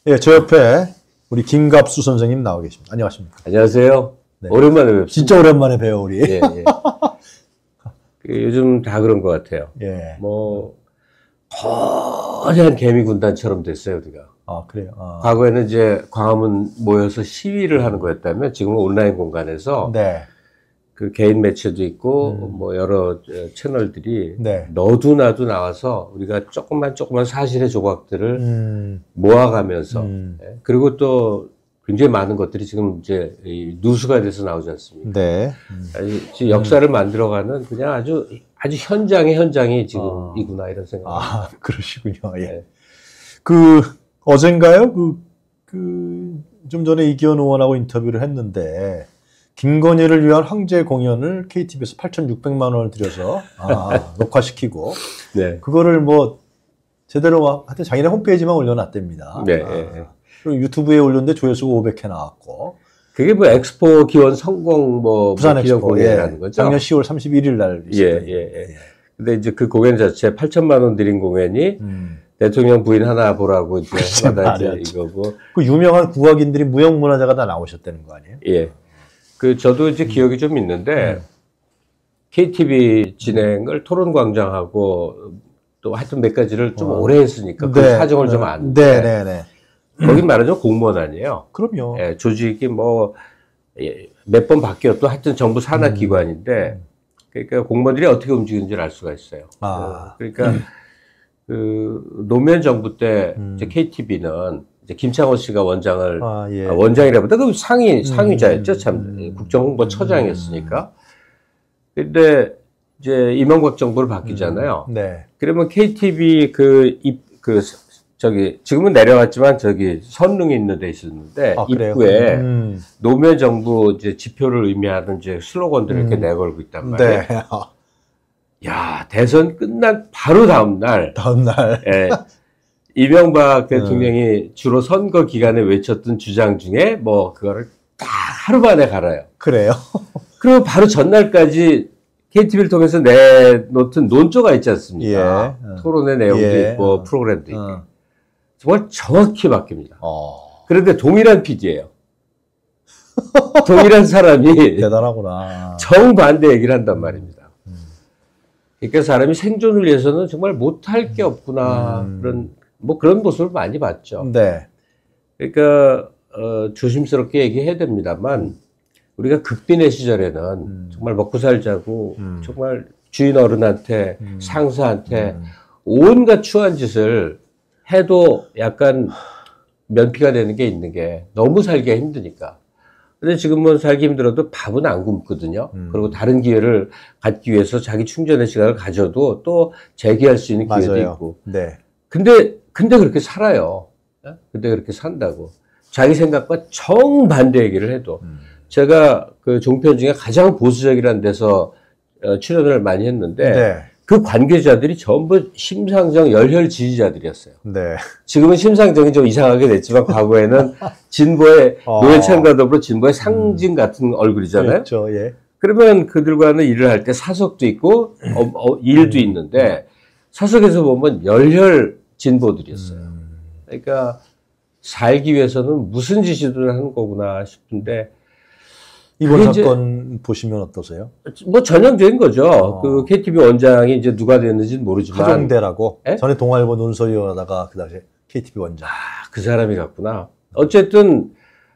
예, 저 옆에 우리 김갑수 선생님 나와 계십니다. 안녕하십니까? 안녕하세요. 네. 오랜만에 뵙습니다. 진짜 오랜만에 봬요, 우리. 예, 예. 요즘 다 그런 것 같아요. 예. 뭐 거대한 개미 군단처럼 됐어요, 우리가. 아, 그래요. 아. 과거에는 이제 광화문 모여서 시위를 하는 거였다면 지금은 온라인 공간에서 네. 그 개인 매체도 있고 뭐 여러 채널들이 네. 너도 나도 나와서 우리가 조금만 사실의 조각들을 모아가면서 예. 그리고 또 굉장히 많은 것들이 지금 이제 이 누수가 돼서 나오지 않습니까? 네. 지금 역사를 만들어가는 그냥 아주 현장의 현장이 지금이구나 이런 생각. 아, 그러시군요. 예. 네. 어젠가요? 좀 전에 이기현 의원하고 인터뷰를 했는데, 김건희를 위한 황제 공연을 KTB에서 8,600만 원을 들여서, 녹화시키고, 네. 그거를 뭐, 제대로, 하여튼 자기네 홈페이지만 올려놨답니다. 네. 네. 그리고 유튜브에 올렸는데 조회수가 500회 나왔고. 그게 뭐 엑스포 기원 성공 부산 엑스포 공연이라는 거죠? 작년 10월 31일 날. 예. 근데 이제 그 공연 자체 8천만 원 들인 공연이 대통령 부인 하나 보라고 이제 이거고. 그 유명한 국악인들이 무형문화재가 다 나오셨다는 거 아니에요? 예. 저도 이제 기억이 좀 있는데, KTV 진행을 토론광장하고 또 하여튼 몇 가지를 좀 오래 했으니까 그 사정을 좀 아는데. 네네네. 거긴 말하자면 공무원 아니에요. 그럼요. 예, 조직이 뭐, 몇 번 바뀌어도 하여튼 정부 산하 기관인데, 그러니까 공무원들이 어떻게 움직이는지를 알 수가 있어요. 그러니까, 노무현 정부 때, 이제 KTV는 이제 김창호 씨가 원장을, 원장이라보다 그 상위자였죠. 참, 국정홍보처장이었으니까. 근데, 이제 이명박 정부를 바뀌잖아요. 네. 그러면 KTV 지금은 내려갔지만 선릉에 있는 데 있었는데, 입구에 노무현 정부 이제 지표를 의미하는 이제 슬로건들을 이렇게 내걸고 있단 말이에요. 네. 야, 대선 끝난 바로 다음날. 예. 이명박 대통령이 주로 선거 기간에 외쳤던 주장 중에 뭐, 그거를 딱 하루 만에 갈아요. 그래요? 그리고 바로 전날까지 KTV를 통해서 내놓던 논조가 있지 않습니까? 예. 토론의 내용도 있고, 프로그램도 있고. 정말 정확히 바뀝니다. 그런데 동일한 PD예요. 동일한 사람이 대단하구나. 정반대 얘기를 한단 말입니다. 그러니까 사람이 생존을 위해서는 정말 못할 게 없구나. 그런 모습을 많이 봤죠. 네. 그러니까 조심스럽게 얘기해야 됩니다만 우리가 극빈의 시절에는 정말 먹고 살자고 정말 주인 어른한테 상사한테 온갖 추한 짓을 해도 약간 면피가 되는 게 있는 게 너무 살기가 힘드니까. 근데 지금은 살기 힘들어도 밥은 안 굶거든요. 그리고 다른 기회를 갖기 위해서 자기 충전의 시간을 가져도 또 재기할 수 있는 기회도 있고. 네. 근데 그렇게 살아요. 근데 그렇게 산다고. 자기 생각과 정반대 얘기를 해도. 제가 그 종편 중에 가장 보수적이라는 데서 출연을 많이 했는데, 그 관계자들이 전부 심상정 열혈 지지자들이었어요. 네. 지금은 심상정이 좀 이상하게 됐지만 과거에는 진보의 노회찬과 더불어 진보의 상징 같은 얼굴이잖아요. 그렇죠. 예. 그러면 그들과는 일을 할 때 사석도 있고 일도 있는데 사석에서 보면 열혈 진보들이었어요. 그러니까 살기 위해서는 무슨 짓이든 하는 거구나 싶은데 이번 사건 보시면 어떠세요? 뭐 전형적인 거죠. 그 KTV 원장이 이제 누가 됐는지는 모르지만. 하종대라고. 전에 동아일보 논설위원하다가 그 당시에 KTV 원장. 그 사람이 같구나. 어쨌든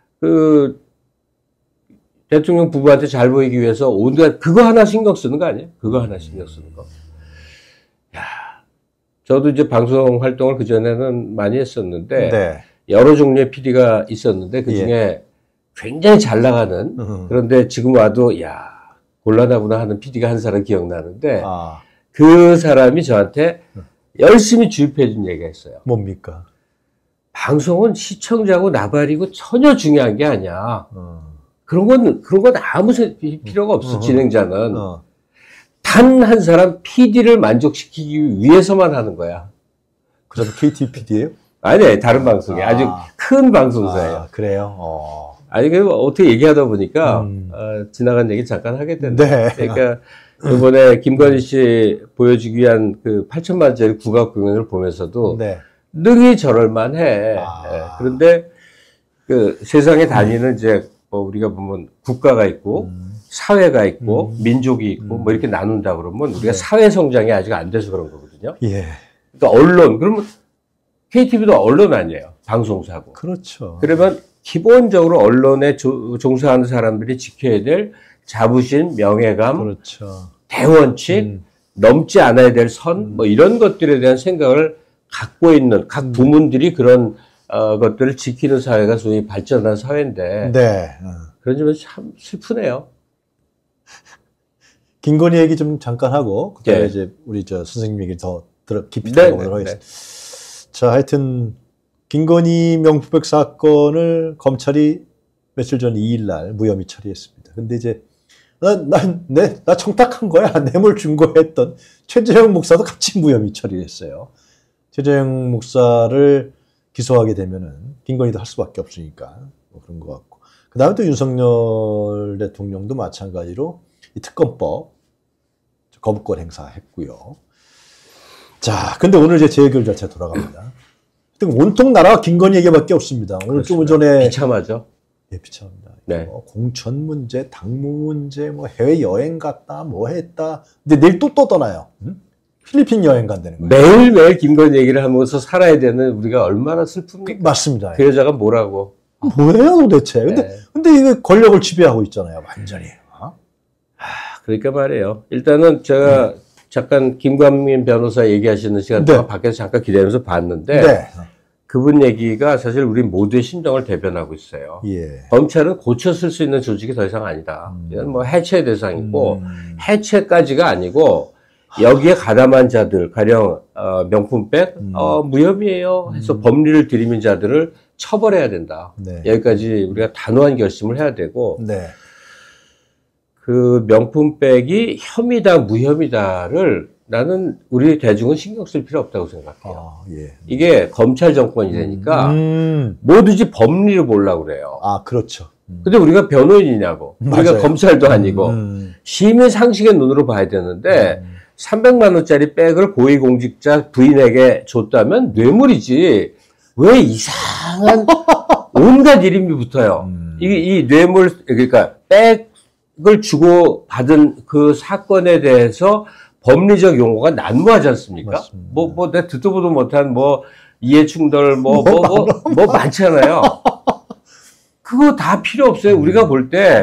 대통령 부부한테 잘 보이기 위해서 온갖 그거 하나 신경 쓰는 거 아니에요? 그거 하나 신경 쓰는 거. 야, 저도 이제 방송 활동을 그 전에는 많이 했었는데 여러 종류의 PD가 있었는데 그 중에 굉장히 잘 나가는 그런데 지금 와도 곤란하구나 하는 PD가 한 사람 기억나는데 그 사람이 저한테 열심히 주입해 준 얘기가 있어요. 뭡니까? 방송은 시청자고 나발이고 전혀 중요한 게 아니야. 그런 건 아무 필요가 없어. 진행자는 단 한 사람 PD를 만족시키기 위해서만 하는 거야. 그 사람 KTV PD예요? 아니, 다른 방송에 아주 큰 방송사예요. 그래요? 아니, 어떻게 얘기하다 보니까, 지나간 얘기 잠깐 하게 됐네. 그러니까, 이번에 김건희 씨 보여주기 위한 그 8천만짜리 국악 공연을 보면서도, 능히 저럴만해. 예, 그런데 그 세상에 다니는 이제 뭐 우리가 보면 국가가 있고 사회가 있고 민족이 있고 뭐 이렇게 나눈다 그러면 우리가 사회 성장이 아직 안 돼서 그런 거거든요. 예. 그러니까 언론 그러면 KTV도 언론 아니에요. 방송사고. 그렇죠. 그러면 기본적으로 언론에 종사하는 사람들이 지켜야 될 자부심, 명예감, 그렇죠. 대원칙, 넘지 않아야 될 선, 뭐 이런 것들에 대한 생각을 갖고 있는 각 부문들이 그런 것들을 지키는 사회가 소위 발전한 사회인데 네. 그런 점에서 참 슬프네요. 김건희 얘기 좀 잠깐 하고 그다음에 네. 이제 우리 저 선생님 얘기 더 깊이 들어보도록 하겠습니다. 자, 하여튼 김건희 명품백 사건을 검찰이 며칠 전 2일 날 무혐의 처리했습니다. 근데 이제 나 청탁한 거야, 뇌물 준 거야 했던 최재형 목사도 같이 무혐의 처리했어요. 최재형 목사를 기소하게 되면은 김건희도 할 수밖에 없으니까 뭐 그런 것 같고. 그 다음에 또 윤석열 대통령도 마찬가지로 이 특검법 거부권 행사했고요. 자, 근데 오늘 이제 재해결 자체 돌아갑니다. 온통 나라가 김건희 얘기밖에 없습니다. 오늘 좀 전에 비참하죠. 예, 비참합니다. 네. 뭐 공천 문제, 당무 문제, 뭐 해외 여행 갔다, 뭐 했다. 근데 내일 또 떠나요. 필리핀 여행 간다는 거예요. 매일매일 김건희 얘기를 하면서 살아야 되는 우리가 얼마나 슬픕니까? 맞습니다. 그 여자가 뭐라고? 뭐예요 도대체? 네. 근데 이거 권력을 지배하고 있잖아요, 완전히. 그러니까 말이에요. 일단은 제가 잠깐 김관민 변호사 얘기하시는 시간 동안 밖에서 잠깐 기다리면서 봤는데 네. 그분 얘기가 사실 우리 모두의 심정을 대변하고 있어요. 예. 검찰은 고쳐 쓸 수 있는 조직이 더 이상 아니다. 이건 뭐 해체 대상이고 해체까지가 아니고 여기에 가담한 자들, 가령 명품백 무혐의예요 해서 법리를 들이민 자들을 처벌해야 된다. 네. 여기까지 우리가 단호한 결심을 해야 되고 네. 그 명품백이 혐의다 무혐의다를 나는 우리 대중은 신경 쓸 필요 없다고 생각해요. 예. 이게 검찰 정권이 되니까 뭐든지 법리를 보려고 그래요. 아, 그렇죠. 근데 우리가 변호인이냐고. 맞아요. 우리가 검찰도 아니고 시민 상식의 눈으로 봐야 되는데 300만 원짜리 백을 고위공직자 부인에게 줬다면 뇌물이지. 왜 이상한 온갖 이름이 붙어요. 이 뇌물 그러니까 백을 주고 받은 그 사건에 대해서 법리적 용어가 난무하지 않습니까? 맞습니다. 뭐 내가 듣도 보도 못한 뭐 이해충돌 뭐 많잖아요. 그거 다 필요 없어요. 우리가 볼 때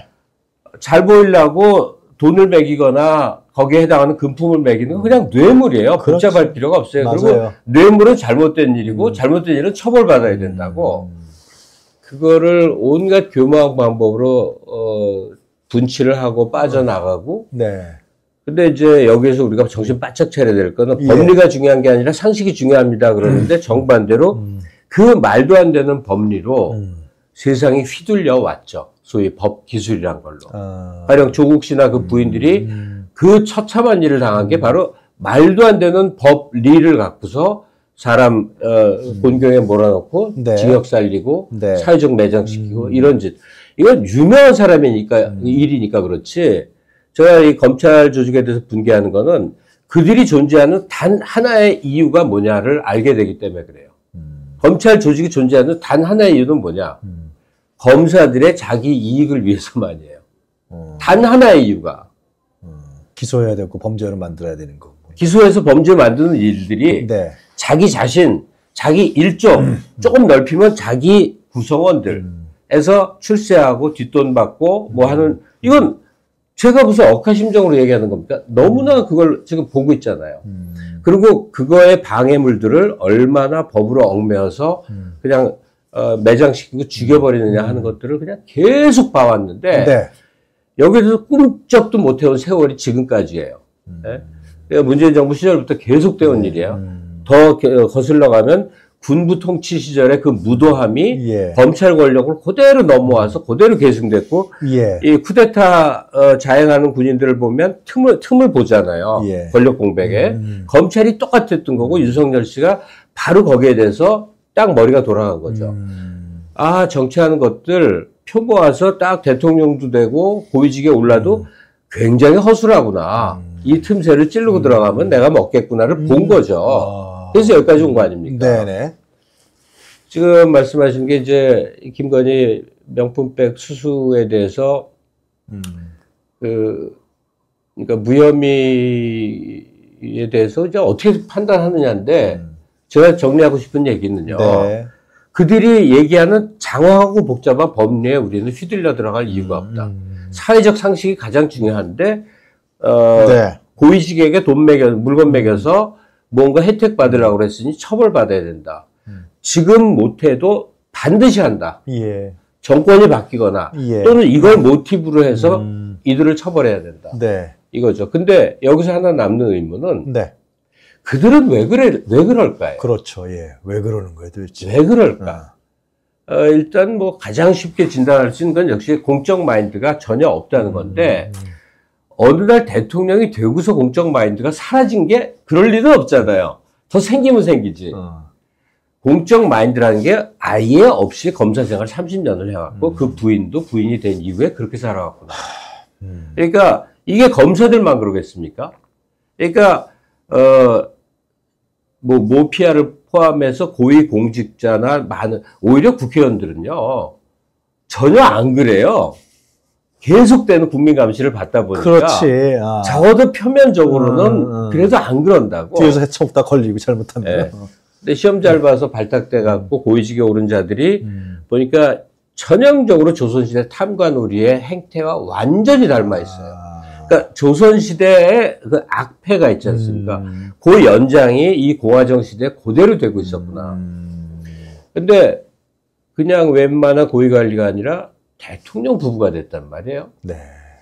잘 네. 보이려고 돈을 매기거나 거기에 해당하는 금품을 매기는 건 그냥 뇌물이에요. 그렇죠. 복잡할 필요가 없어요. 맞아요. 그리고 뇌물은 잘못된 일이고 잘못된 일은 처벌받아야 된다고. 그거를 온갖 교묘한 방법으로 분치를 하고 빠져나가고. 네. 근데 이제 여기에서 우리가 정신 바짝 차려야 될 거는 예. 법리가 중요한 게 아니라 상식이 중요합니다. 그러는데 정반대로 그 말도 안 되는 법리로 세상이 휘둘려 왔죠. 소위 법 기술이란 걸로. 가령 조국 씨나 그 부인들이 그 처참한 일을 당한 게 바로 말도 안 되는 법리를 갖고서 사람 곤경에 몰아넣고 네. 징역 살리고 네. 사회적 매장시키고 이런 짓. 이건 유명한 사람이니까 일이니까 그렇지. 제가 이 검찰 조직에 대해서 분개하는 거는 그들이 존재하는 단 하나의 이유가 뭐냐를 알게 되기 때문에 그래요. 검찰 조직이 존재하는 단 하나의 이유는 뭐냐? 검사들의 자기 이익을 위해서만이에요. 단 하나의 이유가. 기소해야 되고 범죄를 만들어야 되는 거. 기소해서 범죄를 만드는 일들이 네. 자기 자신, 자기 일조, 조금 넓히면 자기 구성원들에서 출세하고 뒷돈 받고 뭐 하는, 이건 제가 무슨 억하심정으로 얘기하는 겁니까? 너무나 그걸 지금 보고 있잖아요. 그리고 그거의 방해물들을 얼마나 법으로 얽매어서 그냥 매장시키고 죽여버리느냐 하는 것들을 그냥 계속 봐왔는데 네. 여기서 꿈쩍도 못해온 세월이 지금까지예요. 네? 그러니까 문재인 정부 시절부터 계속되온 일이에요. 더 거슬러 가면 군부 통치 시절에 그 무도함이 예. 검찰 권력을 그대로 넘어와서 그대로 계승됐고 예. 이 쿠데타 자행하는 군인들을 보면 틈을 보잖아요. 예. 권력 공백에. 검찰이 똑같았던 거고 윤석열 씨가 바로 거기에 대해서 딱 머리가 돌아간 거죠. 아, 정치하는 것들 표 모아서 딱 대통령도 되고 고위직에 올라도 굉장히 허술하구나. 이 틈새를 찌르고 들어가면 내가 먹겠구나를 본 거죠. 그래서 여기까지 온 거 아닙니까? 네네. 지금 말씀하신 게 이제 김건희 명품백 수수에 대해서 그러니까 무혐의에 대해서 이제 어떻게 판단하느냐인데 제가 정리하고 싶은 얘기는요. 네. 그들이 얘기하는 장황하고 복잡한 법리에 우리는 휘둘려 들어갈 이유가 없다. 사회적 상식이 가장 중요한데 네. 고위직에게 물건 매겨서 뭔가 혜택 받으려고 그랬으니 처벌받아야 된다. 지금 못해도 반드시 한다. 예. 정권이 바뀌거나 예. 또는 이걸 모티브로 해서 이들을 처벌해야 된다. 네. 이거죠. 근데 여기서 하나 남는 의문은 네. 그들은 왜 그럴까요? 그렇죠. 예. 왜 그러는 거예요, 도대체? 왜 그럴까? 일단 뭐 가장 쉽게 진단할 수 있는 건 역시 공적 마인드가 전혀 없다는 건데 어느 날 대통령이 되고서 공적 마인드가 사라진 게 그럴 리는 없잖아요. 더 생기면 생기지. 공적 마인드라는 게 아예 없이 검사 생활 30년을 해왔고 그 부인도 부인이 된 이후에 그렇게 살아왔구나. 그러니까 이게 검사들만 그러겠습니까? 그러니까 뭐 모피아를 포함해서 고위 공직자나 많은 오히려 국회의원들은요 전혀 안 그래요. 계속되는 국민 감시를 받다 보니까 그렇지. 적어도 표면적으로는 그래도 안 그런다고. 뒤에서 해쳐먹다 걸리고 잘못하면. 네. 근데 시험 잘 봐서 발탁돼 갖고 고위직에 오른 자들이 보니까 전형적으로 조선시대 탐관오리의 행태와 완전히 닮아 있어요. 그러니까 조선시대의 그 악패가 있지 않습니까? 그 연장이 이 공화정 시대에 그대로 되고 있었구나. 근데 그냥 웬만한 고위관리가 아니라 대통령 부부가 됐단 말이에요. 네.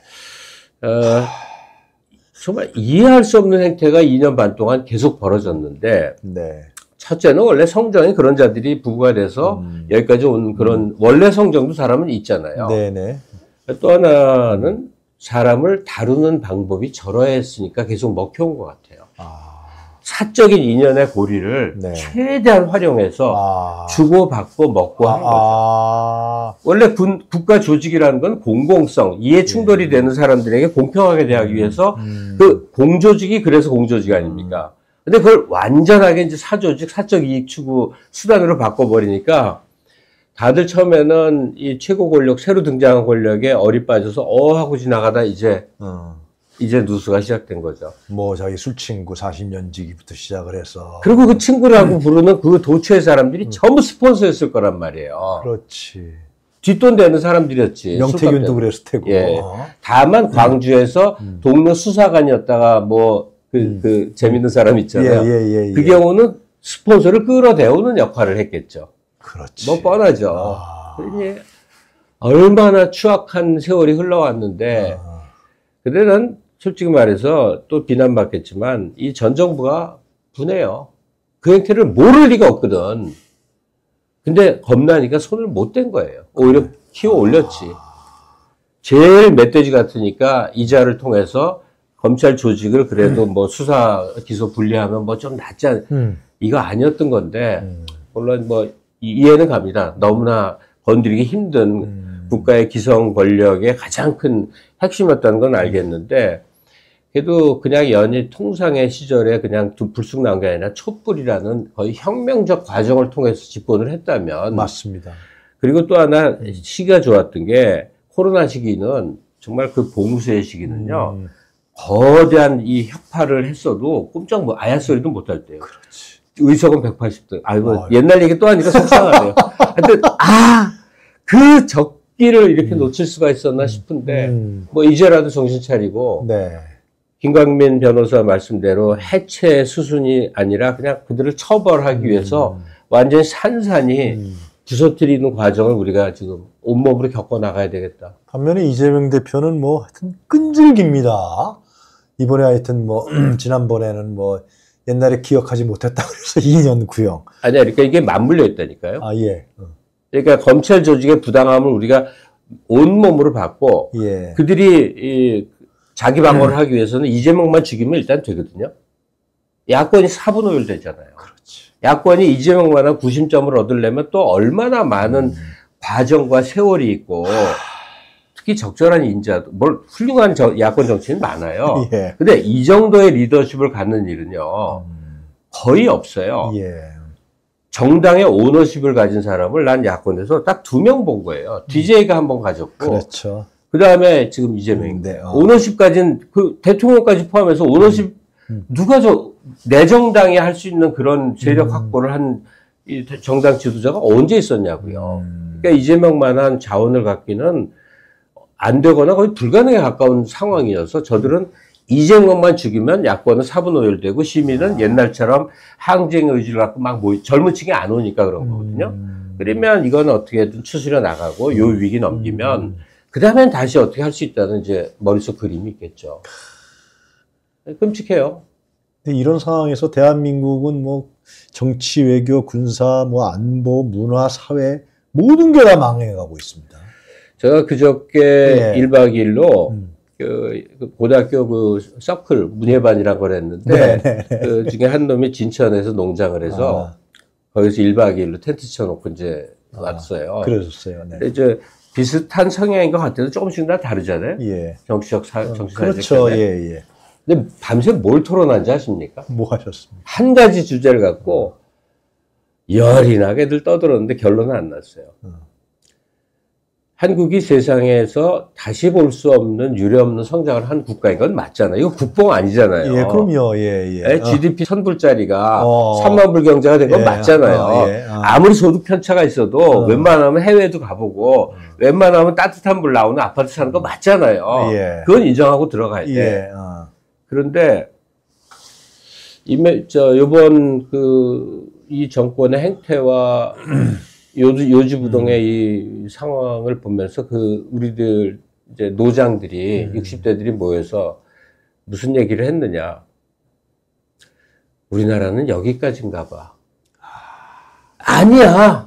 정말 이해할 수 없는 행태가 2년 반 동안 계속 벌어졌는데, 네. 첫째는 원래 성정이 그런 자들이 부부가 돼서 여기까지 온 그런 원래 성정도 사람은 있잖아요. 네네. 또 하나는 사람을 다루는 방법이 저러했으니까 계속 먹혀온 것 같아요. 사적인 인연의 고리를 네. 최대한 활용해서 주고받고 먹고 하는 거죠. 원래 국가 조직이라는 건 공공성, 이해 충돌이 되는 사람들에게 공평하게 대하기 위해서 그 공조직이 그래서 공조직 아닙니까? 근데 그걸 완전하게 이제 사조직, 사적 이익 추구 수단으로 바꿔버리니까 다들 처음에는 이 최고 권력, 새로 등장한 권력에 얼이 빠져서 하고 지나가다 이제 누수가 시작된 거죠. 뭐 자기 술친구 40년지기부터 시작을 해서. 그리고 그 친구라고 부르는 그 도처의 사람들이 전부 스폰서였을 거란 말이에요. 그렇지. 뒷돈 되는 사람들이었지. 명태균도 그랬을 테고. 예. 다만 광주에서 동료 수사관이었다가 뭐 그 재밌는 사람 있잖아요. 그 경우는 스폰서를 끌어대우는 역할을 했겠죠. 그렇지. 뭐 뻔하죠. 이게 얼마나 추악한 세월이 흘러왔는데, 근데 난 솔직히 말해서 또 비난받겠지만 이 전 정부가 분해요. 그 행태를 모를 리가 없거든. 근데 겁나니까 손을 못 댄 거예요. 오히려 키워 올렸지. 제일 멧돼지 같으니까 이자를 통해서 검찰 조직을 그래도 뭐 수사 기소 분리하면 뭐 좀 낫지 않, 이거 아니었던 건데, 물론 뭐 이해는 갑니다. 너무나 건드리기 힘든 국가의 기성 권력의 가장 큰 핵심이었다는 건 알겠는데, 그래도 그냥 연일 통상의 시절에 그냥 불쑥 나온 게 아니라 촛불이라는 거의 혁명적 과정을 통해서 집권을 했다면. 맞습니다. 그리고 또 하나 시기가 좋았던 게 코로나 시기는 정말 그 봉쇄의 시기는요. 거대한 이 혁파를 했어도 꼼짝 아야 소리도 못 할 때요. 그렇지. 의석은 180등. 아이고, 옛날 얘기 또 하니까 속상하네요. 하여튼, 그 적기를 이렇게 놓칠 수가 있었나 싶은데, 뭐, 이제라도 정신 차리고, 네. 김광민 변호사 말씀대로 해체 수순이 아니라 그냥 그들을 처벌하기 위해서 완전히 산산이 부서뜨리는 과정을 우리가 지금 온몸으로 겪어 나가야 되겠다. 반면에 이재명 대표는 뭐 하여튼 끈질깁니다. 이번에 하여튼 뭐 지난번에는 뭐 옛날에 기억하지 못했다 그래서 2년 구형. 아니야, 그러니까 이게 맞물려 있다니까요. 예. 그러니까 검찰 조직의 부당함을 우리가 온몸으로 받고 예. 그들이 자기 방어를 하기 위해서는 이재명만 죽이면 일단 되거든요. 야권이 4분 5일 되잖아요. 그렇지. 야권이 이재명만한 구심점을 얻으려면 또 얼마나 많은 과정과 세월이 있고 특히 적절한 인자도 훌륭한 야권 정치는 많아요. 예. 근데 이 정도의 리더십을 갖는 일은요. 거의 없어요. 예. 정당의 오너십을 가진 사람을 난 야권에서 딱 2명 본 거예요. DJ가 한 번 가졌고. 그렇죠. 그 다음에 지금 이재명인데. 네, 오너십 가진, 그 대통령까지 포함해서 오너십, 누가 내 정당이 할 수 있는 그런 세력 확보를 한 이 정당 지도자가 언제 있었냐고요. 그러니까 이재명만한 자원을 갖기는 안 되거나 거의 불가능에 가까운 상황이어서 저들은 이재명만 죽이면 야권은 사분오열되고 시민은 옛날처럼 항쟁 의지를 갖고 막 젊은 층이 안 오니까 그런 거거든요. 그러면 이건 어떻게든 추스려 나가고 요 위기 넘기면 그 다음엔 다시 어떻게 할 수 있다는 이제 머릿속 그림이 있겠죠. 끔찍해요. 근데 이런 상황에서 대한민국은 뭐 정치, 외교, 군사, 뭐 안보, 문화, 사회 모든 게 다 망해가고 있습니다. 제가 그저께 예. 1박 2일로 그 고등학교 그 서클 문예반이라고 그랬는데 그 중에 한 놈이 진천에서 농장을 해서 거기서 1박 2일로 텐트 쳐놓고 이제 왔어요. 그러셨어요. 네. 근데 이제 비슷한 성향인 것 같아도 조금씩 다 다르잖아요. 예. 정치적 정치사회적. 그렇죠. 예, 예. 근데 밤새 뭘 토론한지 아십니까? 뭐 하셨습니까? 한 가지 주제를 갖고 열이 나게들 떠들었는데 결론은 안 났어요. 한국이 세상에서 다시 볼 수 없는 유례없는 성장을 한 국가인 건 맞잖아요. 이거 국뽕 아니잖아요. 예, 그럼요. 예, 예. GDP 1000불짜리가 3만 불 경제가 된 건 예, 맞잖아요. 예, 아무리 소득 편차가 있어도 웬만하면 해외도 가보고 웬만하면 따뜻한 물 나오는 아파트 사는 거 맞잖아요. 예. 그건 인정하고 들어가야 돼. 예. 그런데 요번 이 정권의 행태와 요지부동의 이 상황을 보면서 우리들 이제 노장들이 60대들이 모여서 무슨 얘기를 했느냐. 우리나라는 여기까지인가 봐. 아니야.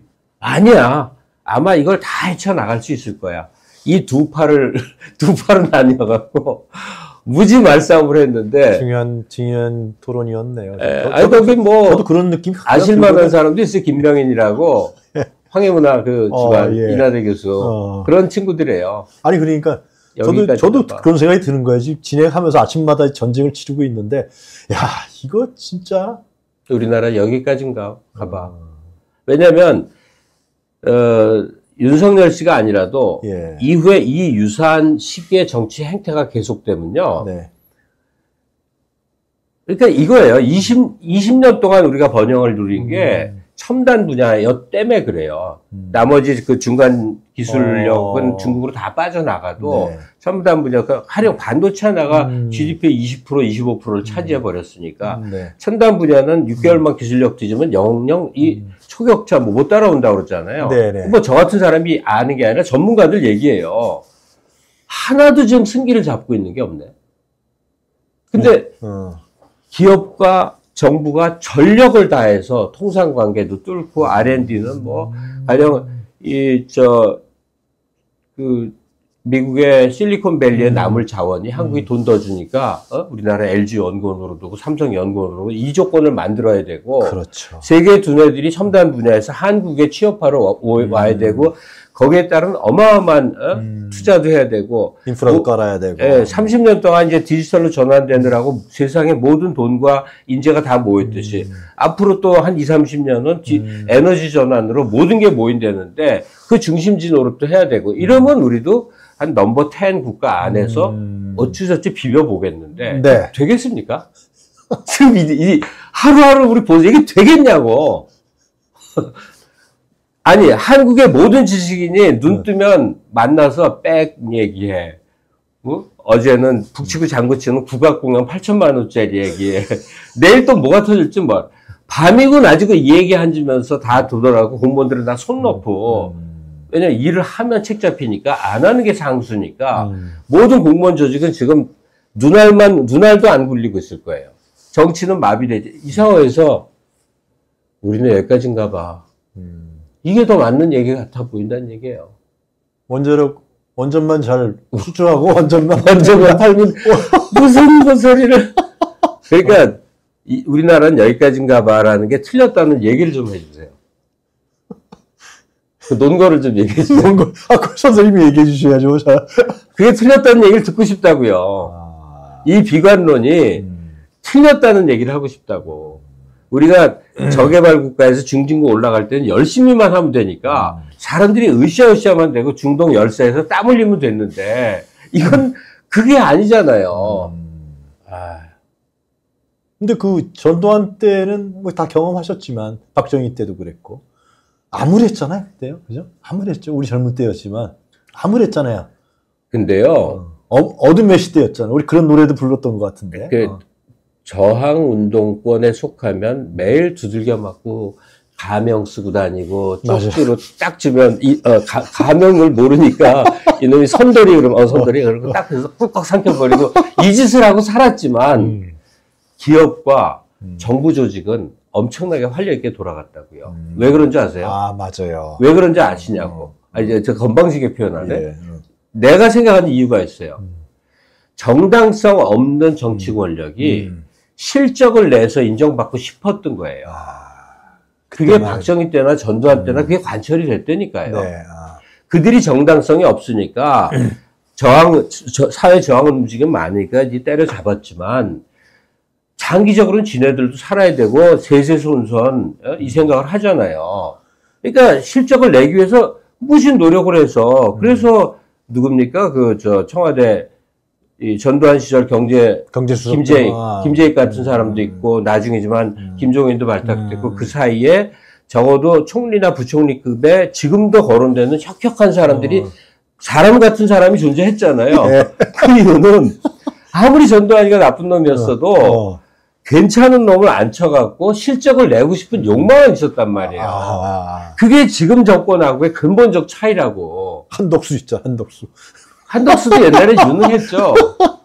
아마 이걸 다 헤쳐나갈 수 있을 거야. 이 두 팔은 나뉘어갖고 무지 말싸움을 했는데. 중요한 토론이었네요. 저도 그런 느낌. 아실만한 사람도 있어요. 김명인이라고. 황해문화 집안 인하대 교수. 그런 친구들이에요. 아니, 그러니까 저도 그런 생각이 드는 거예요. 지금 진행하면서 아침마다 전쟁을 치르고 있는데, 야, 이거 진짜. 우리나라 여기까지인가 가봐. 왜냐면, 윤석열 씨가 아니라도 이후에 이 유사한 시기의 정치 행태가 계속되면요. 네. 그러니까 이거예요. 20년 동안 우리가 번영을 누린 게 첨단 분야였 때문에 그래요. 나머지 그 중간 기술력은 중국으로 다 빠져나가도 첨단 분야가 하려 반도체 하나가 GDP의 20%, 25%를 차지해 버렸으니까 첨단 분야는 6개월만 기술력 뒤지면 영영 이 초격차 못 따라온다고 그러잖아요. 뭐 저 같은 사람이 아는 게 아니라 전문가들 얘기예요. 하나도 지금 승기를 잡고 있는 게 없네. 근데 기업과 정부가 전력을 다해서 통상관계도 뚫고 R&D는 뭐 가령 미국의 실리콘밸리에 남을 자원이 한국이 돈 더 주니까 우리나라 LG 연구원으로 두고 삼성 연구원으로 이 조건을 만들어야 되고 그렇죠. 세계 두뇌들이 첨단 분야에서 한국에 취업하러 와야 되고 거기에 따른 어마어마한 투자도 해야 되고 인프라도 깔아야 되고 30년 동안 이제 디지털로 전환되느라고 세상의 모든 돈과 인재가 다 모였듯이 앞으로 또 한 30년은 에너지 전환으로 모든 게 모인다는데 그 중심지 노릇도 해야 되고 이러면 우리도 한 넘버 10 국가 안에서 어찌저찌 비벼보겠는데 되겠습니까? 지금 하루하루 우리 보세요. 이게 되겠냐고. 아니, 한국의 모든 지식인이 눈 뜨면 만나서 백 얘기해. 어제는 북치고 장구치는 국악공연 8천만 원짜리 얘기해. 내일 또 뭐가 터질지 뭐. 밤이고 낮이고 이 얘기 앉으면서 다 도더라고 공무원들은 다 손 놓고. 왜냐면 일을 하면 책 잡히니까 안 하는 게 상수니까 모든 공무원 조직은 지금 눈알도 안 굴리고 있을 거예요. 정치는 마비되지. 이 상황에서 우리는 여기까지인가 봐. 이게 더 맞는 얘기 같아 보인다는 얘기예요. 원전만 잘 수주하고 원전만 팔면 무슨 소리를. 그러니까 우리나라는 여기까지인가 봐라는 게 틀렸다는 얘기를 좀 해주세요. 그 논거를 좀 얘기해 주세요. 그 선생님이 얘기해 주셔야죠. 그게 틀렸다는 얘기를 듣고 싶다고요. 이 비관론이 틀렸다는 얘기를 하고 싶다고. 우리가 저개발 국가에서 중진국 올라갈 때는 열심히만 하면 되니까 사람들이 으쌰으쌰만 되고 중동 열세에서 땀 흘리면 됐는데 이건 그게 아니잖아요. 근데 그 전두환 때는 뭐 다 경험하셨지만 박정희 때도 그랬고 암울했잖아요 그때요, 그죠? 암울했죠. 우리 젊은 때였지만 암울했잖아요. 근데요, 어둠의 시대였잖아. 우리 그런 노래도 불렀던 것 같은데. 저항 운동권에 속하면 매일 두들겨 맞고 가명 쓰고 다니고 쪽지로 딱 주면 가명을 모르니까 이놈이 선돌이 그러면 선돌이 그러고 딱 해서 꿀꺽 삼켜버리고 이 짓을 하고 살았지만 기업과 정부 조직은 엄청나게 활력있게 돌아갔다고요. 왜 그런 줄 아세요? 아, 맞아요. 왜 그런지 아시냐고. 이제 저 건방지게 표현하네. 예. 내가 생각하는 이유가 있어요. 정당성 없는 정치 권력이 실적을 내서 인정받고 싶었던 거예요. 그게 박정희 때나 전두환 때나 그게 관철이 됐다니까요. 네. 그들이 정당성이 없으니까 사회 저항을 움직이면 많으니까 이제 때려잡았지만 장기적으로는 지네들도 살아야 되고 세세손손 이 생각을 하잖아요. 그러니까 실적을 내기 위해서 무슨 노력을 해서 그래서 누굽니까? 청와대 이 전두환 시절 경제수석 김재익 같은 사람도 있고 나중이지만 김종인도 발탁됐고 그 사이에 적어도 총리나 부총리급에 지금도 거론되는 혁혁한 사람들이 사람 같은 사람이 존재했잖아요. 네. 그 이유는 아무리 전두환이가 나쁜 놈이었어도 괜찮은 놈을 앉혀갖고 실적을 내고 싶은 욕망은 있었단 말이에요. 그게 지금 정권하고의 근본적 차이라고. 한덕수 있죠, 한덕수. 한덕수도 옛날에 유능했죠.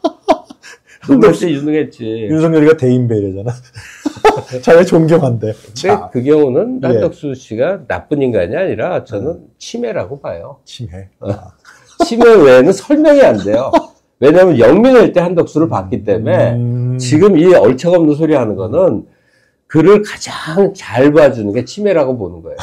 한덕수 유능했지. 윤석열이가 대인배래잖아. 자기 존경한대. 근데 그 경우는 한덕수 씨가 나쁜 인간이 아니라 저는 치매라고 봐요. 치매. 치매 외에는 설명이 안 돼요. 왜냐하면 영민할 때 한덕수를 봤기 때문에 지금 이 얼척없는 소리 하는 거는 그를 가장 잘 봐주는 게 치매라고 보는 거예요.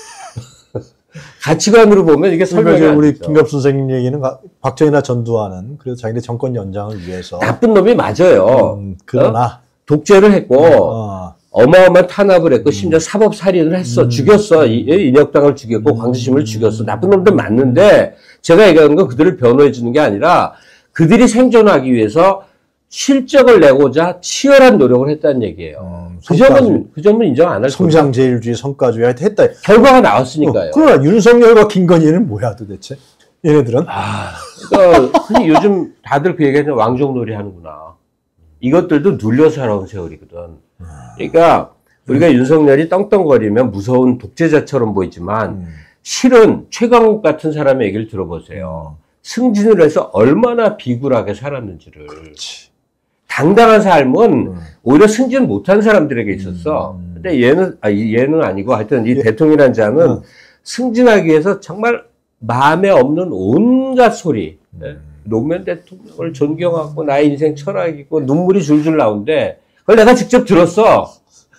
가치관으로 보면 이게 설명이 안 우리 되죠. 김갑 선생님 얘기는 박정희나 전두환은 그래도 자기네 정권 연장을 위해서 나쁜 놈이 맞아요. 그러나 독재를 했고 어마어마한 탄압을 했고 심지어 사법살인을 했어. 죽였어. 인혁당을 죽였고 광주심을 죽였어. 나쁜 놈들 맞는데 제가 얘기하는 건 그들을 변호해 주는 게 아니라 그들이 생존하기 위해서 실적을 내고자 치열한 노력을 했다는 얘기예요. 그 점은 인정 안 할 거예요. 성장제일주의, 성과주의 했다. 결과가 나왔으니까요. 그러나 윤석열과 김건희는 뭐야 도대체? 얘네들은? 그러니까 흔히 요즘 다들 그 얘기하는 왕족놀이 하는구나. 이것들도 눌려 살아온 세월이거든. 그러니까 우리가 윤석열이 떵떵거리면 무서운 독재자처럼 보이지만 실은 최강욱 같은 사람의 얘기를 들어보세요. 승진을 해서 얼마나 비굴하게 살았는지를. 그렇지. 당당한 삶은 오히려 승진 못한 사람들에게 있었어. 근데 얘는 아니고 하여튼 이 대통령이라는 자는 승진하기 위해서 정말 마음에 없는 온갖 소리. 노무현 대통령을 존경하고 나의 인생 철학이고 눈물이 줄줄 나오는데 그걸 내가 직접 들었어.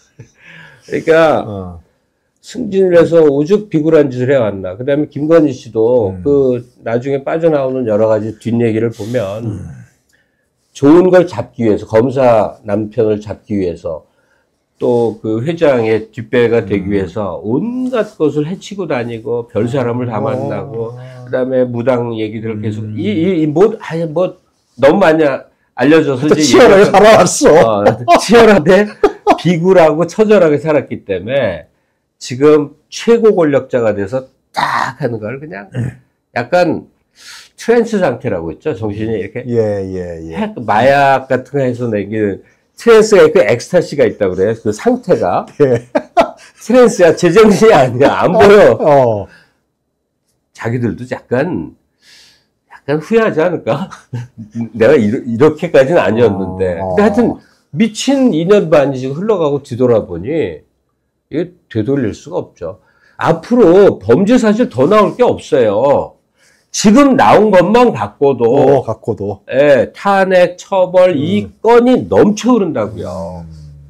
그러니까 승진을 해서 오죽 비굴한 짓을 해왔나. 그 다음에 김건희 씨도 그 나중에 빠져나오는 여러 가지 뒷얘기를 보면 좋은 걸 잡기 위해서, 검사 남편을 잡기 위해서, 또 그 회장의 뒷배가 되기 위해서 온갖 것을 해치고 다니고 별 사람을 다 만나고 그 다음에 무당 얘기들을 계속 너무 많이 알려져서 이제 치열하게 살아왔어. 치열하게 비굴하고 처절하게 살았기 때문에 지금 최고 권력자가 돼서 딱 하는 걸 그냥 약간 트랜스 상태라고 있죠. 정신이 이렇게 마약 같은 거 해서 내기는 트랜스가 있고 엑스타시가 있다고 그래요. 그 상태가 트랜스야. 제정신이 아니야. 안 보여. 자기들도 약간 후회하지 않을까? 내가 이렇게까지는 아니었는데. 근데 하여튼 미친 2년 반이 지금 흘러가고 뒤돌아보니 이게 되돌릴 수가 없죠. 앞으로 범죄 사실 더 나올 게 없어요. 지금 나온 것만 갖고도, 예, 탄핵, 처벌, 이 건이 넘쳐 흐른다고요.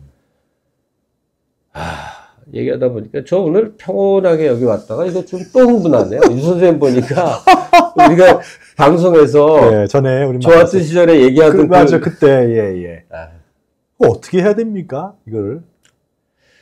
얘기하다 보니까 저 오늘 평온하게 여기 왔다가 이거 좀 또 흥분하네요. 유 선생님 보니까 우리가 방송에서 전에 우리 좋았던 시절에 얘기하던 맞아 그때 그거 어떻게 해야 됩니까 이거를?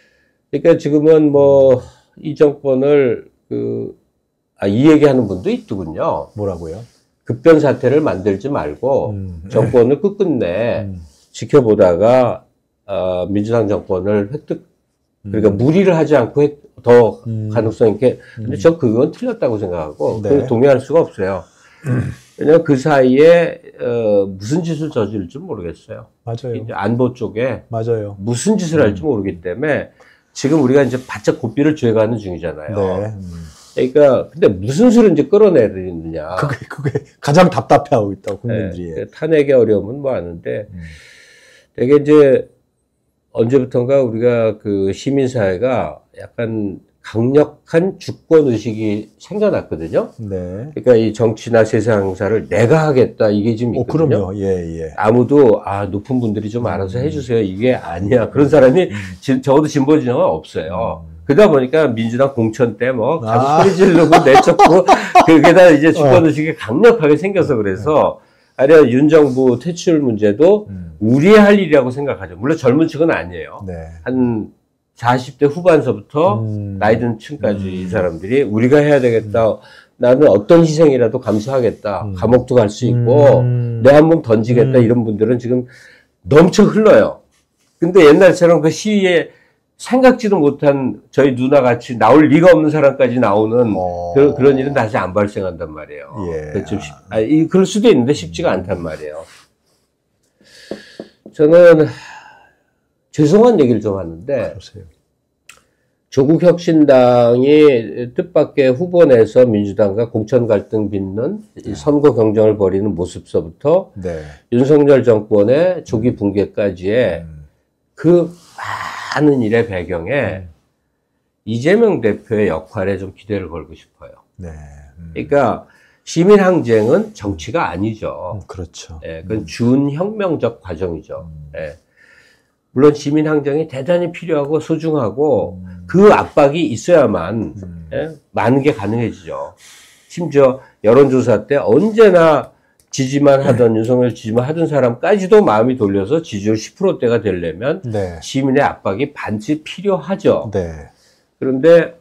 그러니까 지금은 뭐 이 정권을 이 얘기하는 분도 있더군요. 뭐라고요? 급변 사태를 만들지 말고 정권을 끝끝내 지켜보다가 민주당 정권을 그러니까 무리를 하지 않고 더 가능성 있게. 근데 저 그건 틀렸다고 생각하고 네. 동의할 수가 없어요. 왜냐면 그 사이에 무슨 짓을 저지를지 모르겠어요. 맞아요. 이제 안보 쪽에 맞아요. 무슨 짓을 할지 모르기 때문에 지금 우리가 이제 바짝 고삐를 죄가는 중이잖아요. 네. 그러니까 근데 무슨 수를 이제 끌어내느냐. 그게 가장 답답해하고 있다고 국민들이. 네, 탄핵의 어려움은 뭐 아는데 되게 이제 언제부턴가 우리가 그 시민사회가 약간 강력한 주권 의식이 생겨났거든요. 네. 그러니까 이 정치나 세상사를 내가 하겠다 이게 지금 있거든요. 그럼요. 예. 아무도 높은 분들이 좀 알아서 해주세요. 이게 아니야. 그런 사람이 적어도 진보 진영은 없어요. 그러다 보니까 민주당 공천 때 뭐 가서 소리 지르고 내쫓고 그게다 이제 주권 의식이 강력하게 생겨서 그래서 아니야 윤 정부 퇴출 문제도 우리의 할 일이라고 생각하죠. 물론 젊은 층은 아니에요. 네. 한 40대 후반서부터 나이 든 층까지 이 사람들이 우리가 해야 되겠다. 나는 어떤 희생이라도 감수하겠다. 감옥도 갈 수 있고 내 한 몸 던지겠다. 이런 분들은 지금 넘쳐 흘러요. 근데 옛날처럼 그 시위에 생각지도 못한 저희 누나같이 나올 리가 없는 사람까지 나오는 그런 일은 다시 안 발생한단 말이에요. 예. 그럴 수도 있는데 쉽지가 않단 말이에요. 저는 죄송한 얘기를 좀 하는데 그러세요. 조국 혁신당이 뜻밖의 후보 내서 민주당과 공천 갈등 빚는 선거 경쟁을 벌이는 모습서부터 네. 윤석열 정권의 조기 붕괴까지의 그 많은 일의 배경에 이재명 대표의 역할에 좀 기대를 걸고 싶어요. 네. 그러니까 시민항쟁은 정치가 아니죠. 그렇죠. 예, 그건 준혁명적 과정이죠. 예. 물론 시민항쟁이 대단히 필요하고 소중하고 그 압박이 있어야만 많은 게 가능해지죠. 심지어 여론조사 때 언제나 지지만 하던 윤석열 지지만 하던 사람까지도 마음이 돌려서 지지율 10%대가 되려면 네. 시민의 압박이 반드시 필요하죠. 네. 그런데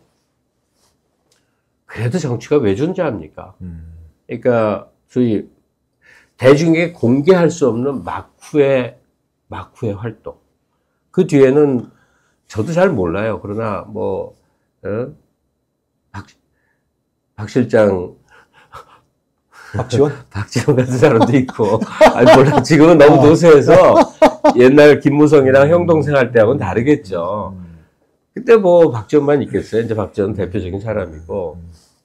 그래도 정치가 왜 존재합니까? 그러니까 소위 대중에게 공개할 수 없는 막후의 활동. 그 뒤에는 저도 잘 몰라요. 그러나 박 실장 박지원 같은 사람도 있고 몰라. 지금은 너무 노쇠해서 옛날 김무성이랑 형 동생 할 때하고는 다르겠죠. 그때 뭐 박지원만 있겠어요. 이제 박지원은 대표적인 사람이고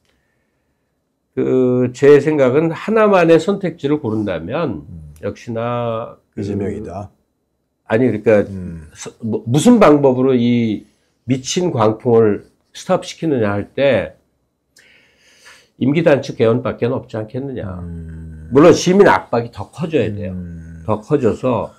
제 생각은 하나만의 선택지를 고른다면 역시나 이재명이다. 아니 그러니까 무슨 방법으로 이 미친 광풍을 스톱시키느냐 할 때 임기 단축 개헌밖에 없지 않겠느냐. 물론 시민 압박이 더 커져야 돼요. 더 커져서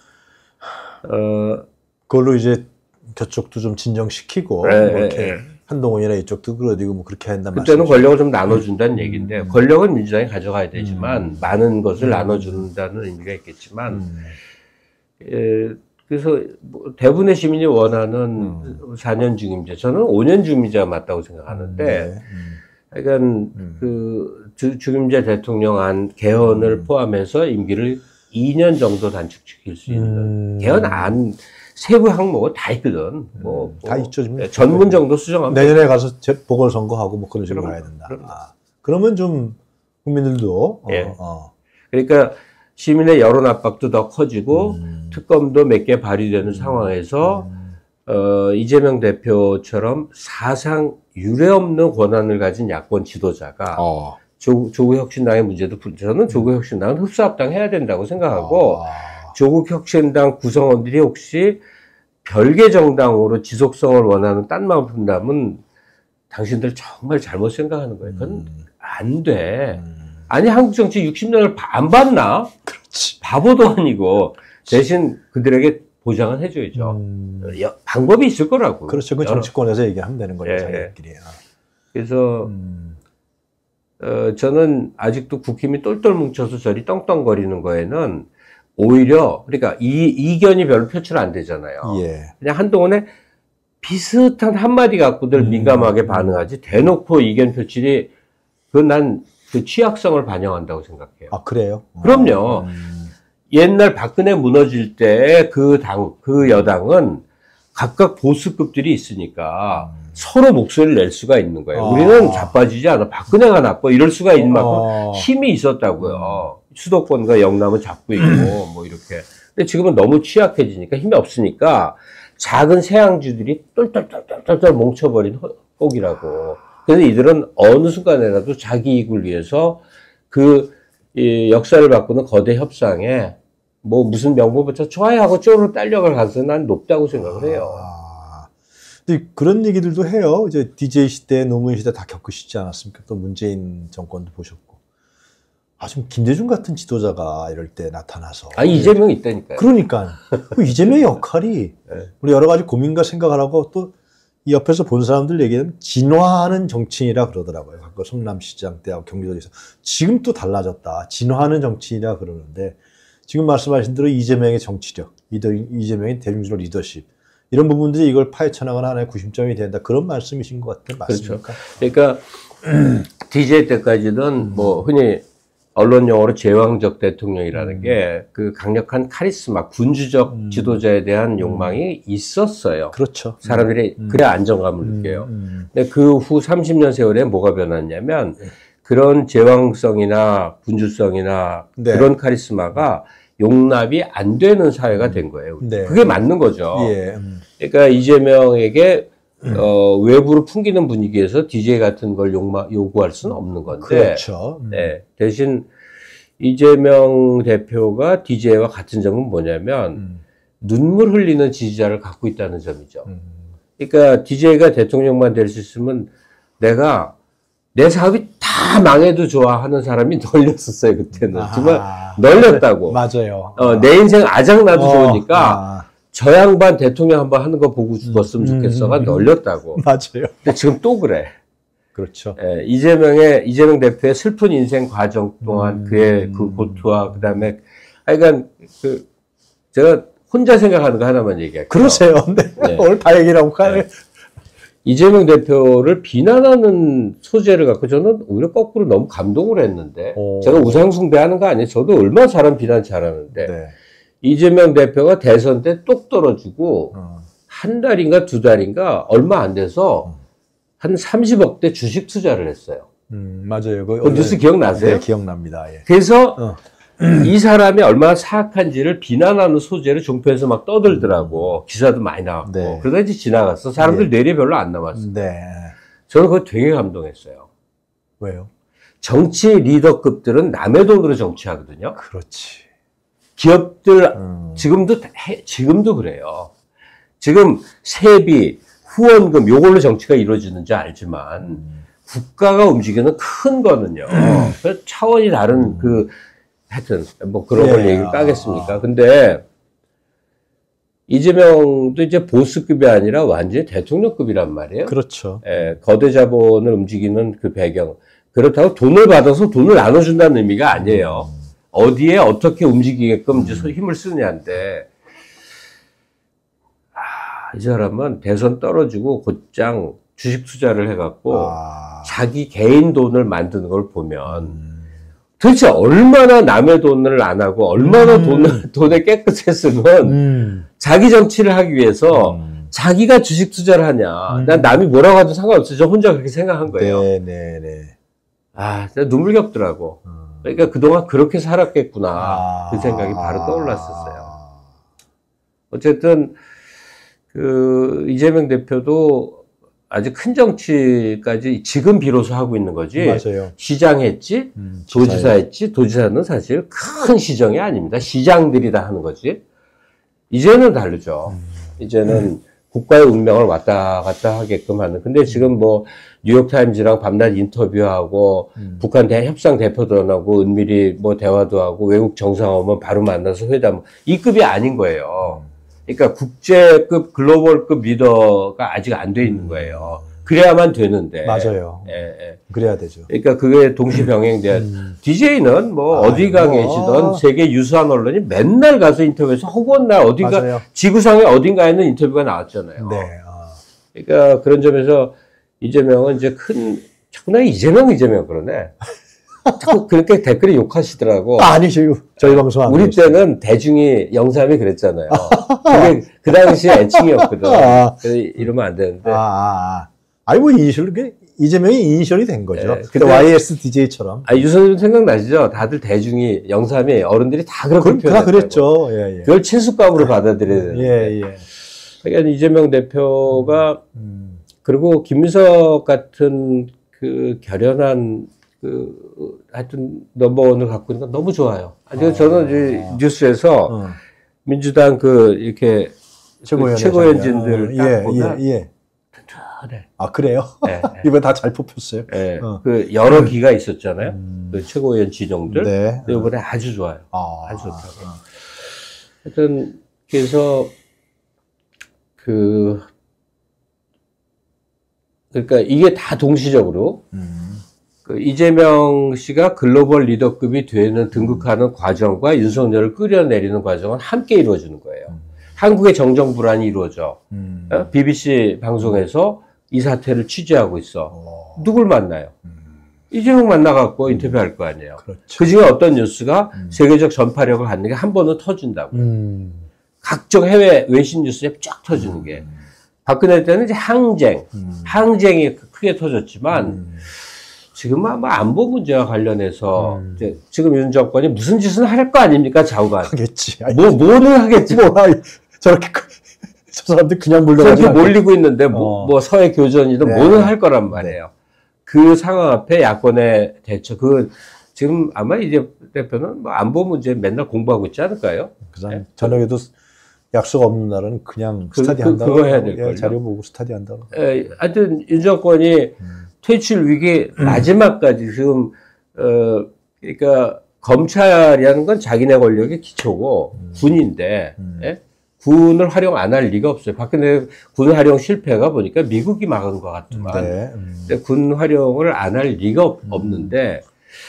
그걸로 이제 저쪽도 좀 진정시키고 이렇게 한동훈이나 이쪽도 끌어들이고 뭐 그렇게 한단 말이죠. 그때는 권력을 좀 나눠준다는 얘기인데 권력은 민주당이 가져가야 되지만 많은 것을 나눠준다는 의미가 있겠지만 그래서 대부분의 시민이 원하는 4년 중임제, 저는 5년 중임제가 맞다고 생각하는데 그러니까 중임제 대통령안 개헌을 포함해서 임기를 2년 정도 단축시킬 수 있는 개헌안 세부 항목은 다 있거든. 다 있죠. 전문 정도 수정하면 내년에 가서 보궐선거하고 뭐 그런 식으로 가야 된다. 그러면 좀 국민들도 그러니까 시민의 여론 압박도 더 커지고 특검도 몇 개 발의되는 상황에서 이재명 대표처럼 사상 유례없는 권한을 가진 야권 지도자가 조국 혁신당의 문제도 저는 조국 혁신당은 흡수합당 해야 된다고 생각하고 조국 혁신당 구성원들이 혹시 별개 정당으로 지속성을 원하는 딴 마음 푼다면 당신들 정말 잘못 생각하는 거예요. 그건 안 돼. 아니 한국 정치 60년을 안 봤나? 그렇지. 바보도 아니고 대신 그들에게 보장은 해줘야죠. 방법이 있을 거라고. 그렇죠. 그 정치권에서 얘기하면 되는 거예요. 자기들끼리. 그래서 저는 아직도 국힘이 똘똘 뭉쳐서 저리 떵떵거리는 거에는 오히려 그러니까 이견이 별로 표출 안 되잖아요. 예. 그냥 한동훈의 비슷한 한마디 갖고들 민감하게 반응하지 대놓고 이견 표출이 그건 난 그 취약성을 반영한다고 생각해요. 아, 그래요? 그럼요. 옛날 박근혜 무너질 때 그 여당은 각각 보수급들이 있으니까 서로 목소리를 낼 수가 있는 거예요. 우리는 자빠지지 않아. 박근혜가 나빠. 이럴 수가 있는 만큼 힘이 있었다고요. 수도권과 영남은 잡고 있고, 뭐 이렇게. 근데 지금은 너무 취약해지니까 힘이 없으니까 작은 세양주들이 똘똘똘똘똘 뭉쳐버린 혹이라고. 그래서 이들은 어느 순간에라도 자기 이익을 위해서 이 역사를 바꾸는 거대 협상에 뭐 무슨 명분부터 좋아요하고 쪼르르 딸려갈 가능성이 난 높다고 생각을 해요. 근데 그런 얘기들도 해요. 이제 DJ 시대, 노무현 시대 다 겪으시지 않았습니까? 또 문재인 정권도 보셨고. 좀 김대중 같은 지도자가 이럴 때 나타나서. 이재명이 있다니까요. 그러니까. 그 이재명의 역할이 우리 여러 가지 고민과 생각을 하고 또 이 옆에서 본 사람들 얘기는 진화하는 정치인이라 그러더라고요. 아까 성남시장 때하고 경기도에서. 지금 또 달라졌다. 진화하는 정치인이라 그러는데 지금 말씀하신 대로 이재명의 정치력, 이재명의 대중적 리더십 이런 부분들이 이걸 파헤쳐 나가는 하나의 구심점이 된다. 그런 말씀이신 것 같아요. 맞습니까? 그렇죠. 그러니까 DJ 때까지는 뭐 흔히 언론 용어로 제왕적 대통령이라는 게 그 강력한 카리스마, 군주적 지도자에 대한 욕망이 있었어요. 그렇죠. 사람들이 그래야 안정감을 느껴요. 근데 그 후 30년 세월에 뭐가 변했냐면 그런 제왕성이나 군주성이나 그런 카리스마가 용납이 안 되는 사회가 된 거예요. 그게 맞는 거죠. 그러니까 이재명에게 외부로 풍기는 분위기에서 DJ 같은 걸 요구할 수는 없는 건데. 그렇죠. 네. 대신 이재명 대표가 DJ와 같은 점은 뭐냐면 눈물 흘리는 지지자를 갖고 있다는 점이죠. 그러니까 DJ가 대통령만 될 수 있으면 내가 내 사업이 다 망해도 좋아하는 사람이 널렸었어요, 그때는. 정말 널렸다고. 맞아요. 내 인생 아작나도 좋으니까 저 양반 대통령 한번 하는 거 보고 죽었으면 좋겠어가 널렸다고. 맞아요. 근데 지금 또 그래. 그렇죠. 이재명 대표의 슬픈 인생 과정 동안 그의 그 고투와 그 다음에, 하여간 제가 혼자 생각하는 거 하나만 얘기할게요. 그러세요. 네. 오늘 다 얘기라고 하네. 이재명 대표를 비난하는 소재를 갖고 저는 오히려 거꾸로 너무 감동을 했는데, 제가 우상숭배하는 거 아니에요. 저도 얼마나 사람 비난 잘하는데, 이재명 대표가 대선 때 똑 떨어지고, 한 달인가 두 달인가 얼마 안 돼서, 한 30억대 주식 투자를 했어요. 맞아요. 그 뉴스 기억나세요? 네, 기억납니다. 예. 그래서 이 사람이 얼마나 사악한지를 비난하는 소재를 종편에서 막 떠들더라고. 기사도 많이 나왔고. 그러다 이제 지나갔어. 사람들 뇌리에 별로 안 남았어. 저는 그거 되게 감동했어요. 왜요? 정치 리더급들은 남의 돈으로 정치하거든요. 그렇지. 기업들 지금도 그래요. 지금 세비 후원금 요걸로 정치가 이루어지는지 알지만 국가가 움직이는 큰 거는요. 차원이 다른 하여튼 뭐 그런 걸 얘기를 까겠습니까? 근데 이재명도 이제 보수급이 아니라 완전히 대통령급이란 말이에요. 그렇죠. 거대 자본을 움직이는 그 배경. 그렇다고 돈을 받아서 돈을 나눠준다는 의미가 아니에요. 어디에 어떻게 움직이게끔 이제 힘을 쓰느냐인데, 이 사람은 대선 떨어지고 곧장 주식 투자를 해갖고 자기 개인 돈을 만드는 걸 보면 도대체 얼마나 남의 돈을 안 하고 얼마나 돈에 깨끗했으면 자기 정치를 하기 위해서 자기가 주식 투자를 하냐. 난 남이 뭐라고 하도 상관없어요. 저 혼자 그렇게 생각한 거예요. 진짜 눈물겹더라고. 그러니까 그동안 그렇게 살았겠구나. 그 생각이 바로 떠올랐었어요. 어쨌든 이재명 대표도 아주 큰 정치까지 지금 비로소 하고 있는 거지. 맞아요. 시장 했지, 도지사 했지, 도지사는 사실 큰 시정이 아닙니다. 시장들이 다 하는 거지. 이제는 다르죠. 이제는 국가의 운명을 왔다 갔다 하게끔 하는. 근데 지금 뭐 뉴욕타임즈랑 밤낮 인터뷰하고 북한 협상 대표단하고 은밀히 뭐 대화도 하고 외국 정상 오면 바로 만나서 회담. 이 급이 아닌 거예요. 그러니까 국제급, 글로벌급 리더가 아직 안 돼 있는 거예요. 그래야만 되는데. 맞아요. 그래야 되죠. 그러니까 그게 동시병행돼야 DJ는 뭐 어디가 계시던 세계 유수한 언론이 맨날 가서 인터뷰해서 허구한 날 어딘가, 맞아요. 지구상의 어딘가에 있는 인터뷰가 나왔잖아요. 그러니까 그런 점에서 이재명은 이제 자꾸 이재명 그러네. 자꾸 그렇게 댓글에 욕하시더라고. 아니죠. 저희 방송 안 우리 때는 대중이 영삼이 그랬잖아요. 그게 그 당시에 애칭이었거든. 그래서 이러면 안 되는데. 아니, 뭐, 이재명이 이니셜이 된 거죠. 네, 그때 YSDJ처럼. 유선님 생각나시죠? 다들 대중이, 영삼이, 어른들이 다 그렇게 표현했다고. 다 그랬죠. 예, 예. 그걸 친숙감으로 받아들여야 되는데. 예, 예. 그러니까 이재명 대표가, 그리고 김민석 같은 그 결연한 하여튼 넘버원을 갖고 있는 건 너무 좋아요. 저는 이제 뉴스에서 민주당 이렇게 최고위원진들 딱 보면 튼튼해. 그래요? 네. 이번에 다 잘 뽑혔어요. 네. 여러 기가 있었잖아요. 그 최고위원 진영들. 네. 이번에 아주 좋아요. 아주 좋다고. 하여튼 그래서 그러니까 이게 다 동시적으로 이재명 씨가 글로벌 리더급이 되는 등극하는 과정과 윤석열을 끌어내리는 과정은 함께 이루어지는 거예요. 한국의 정정 불안이 이루어져. BBC 방송에서 이 사태를 취재하고 있어. 누굴 만나요? 이재명 만나갖고 인터뷰할 거 아니에요. 그렇죠. 그 중에 어떤 뉴스가 세계적 전파력을 갖는 게 한 번은 터진다고. 각종 해외 외신 뉴스에 쫙 터지는 게. 박근혜 때는 이제 항쟁이 크게 터졌지만, 지금 아마 안보 문제와 관련해서 이제 지금 윤 정권이 무슨 짓은 할 거 아닙니까? 좌우가 하겠지. 뭐는 하겠지. 저렇게 저 사람들 그냥 물러가지 저렇게 몰리고 있는데 뭐 서해 교전이든 네. 뭐는 할 거란 말이에요. 그 상황 앞에 야권의 대처 지금 아마 이제 대표는 뭐 안보 문제 맨날 공부하고 있지 않을까요? 그냥 저녁에도 약속 없는 날은 그냥 스터디 한다고. 그거 해야 될걸요. 자료 보고 스터디 한다고. 하여튼 윤 정권이 퇴출 위기 마지막까지 지금 그러니까 검찰이라는 건 자기네 권력의 기초고 군인데 예? 군을 활용 안 할 리가 없어요. 박근혜 군 활용 실패가 보니까 미국이 막은 것 같지만 네. 근데 군 활용을 안 할 리가 없는데